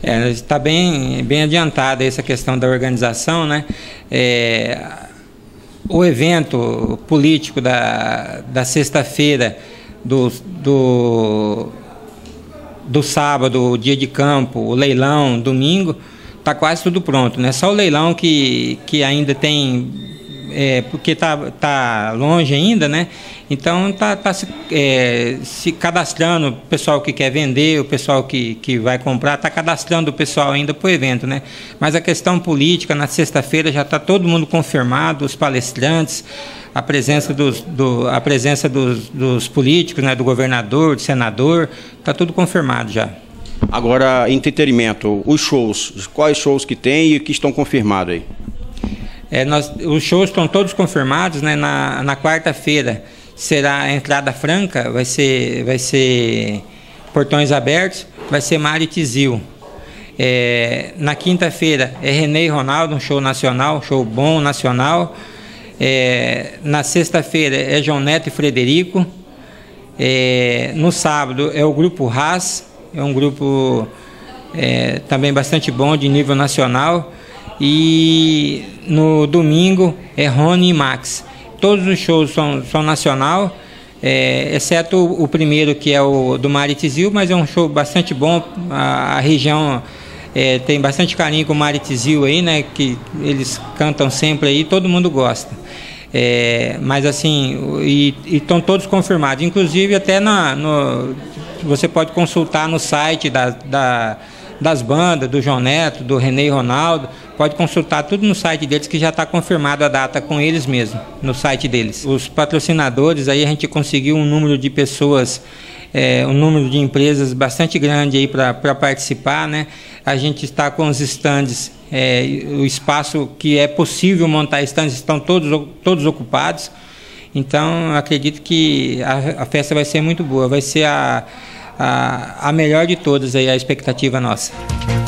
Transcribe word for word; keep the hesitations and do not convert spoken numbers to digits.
É, está bem, bem adiantada essa questão da organização, né? É, o evento político da, da sexta-feira, do, do, do sábado, dia de campo, o leilão, domingo, está quase tudo pronto, né? Só o leilão que, que ainda tem, é, porque está tá longe ainda, né? Então está tá se, é, se cadastrando o pessoal que quer vender, o pessoal que, que vai comprar, está cadastrando o pessoal ainda para o evento, né? Mas a questão política, na sexta-feira já está todo mundo confirmado, os palestrantes, a presença dos, do, a presença dos, dos políticos, né? Do governador, do senador, está tudo confirmado já. Agora, entretenimento, os shows, quais shows que tem e que estão confirmados aí? É, nós, os shows estão todos confirmados, né? Na, na quarta-feira será a entrada franca, vai ser, vai ser Portões Abertos, vai ser Mário Tizil. É, na quinta-feira é René e Ronaldo, um show nacional, um show bom nacional. É, na sexta-feira é João Neto e Frederico. É, no sábado é o Grupo Haas, é um grupo é, também bastante bom, de nível nacional. E no domingo é Rony e Max. Todos os shows são, são nacional, é, exceto o, o primeiro, que é o do Mário Tizil, mas é um show bastante bom. A, a região é, tem bastante carinho com o Mário Tizil aí, né? Que eles cantam sempre aí, todo mundo gosta. É, mas assim, e estão todos confirmados, inclusive até na, no, você pode consultar no site da, da, das bandas, do João Neto, do René e Ronaldo, pode consultar tudo no site deles, que já está confirmado a data com eles mesmo, no site deles. Os patrocinadores, aí a gente conseguiu um número de pessoas, é, um número de empresas bastante grande aí para participar, né? A gente está com os estandes, é, o espaço que é possível montar estandes estão todos, todos ocupados. Então, acredito que a, a festa vai ser muito boa, vai ser a, a, a melhor de todas, aí, a expectativa nossa.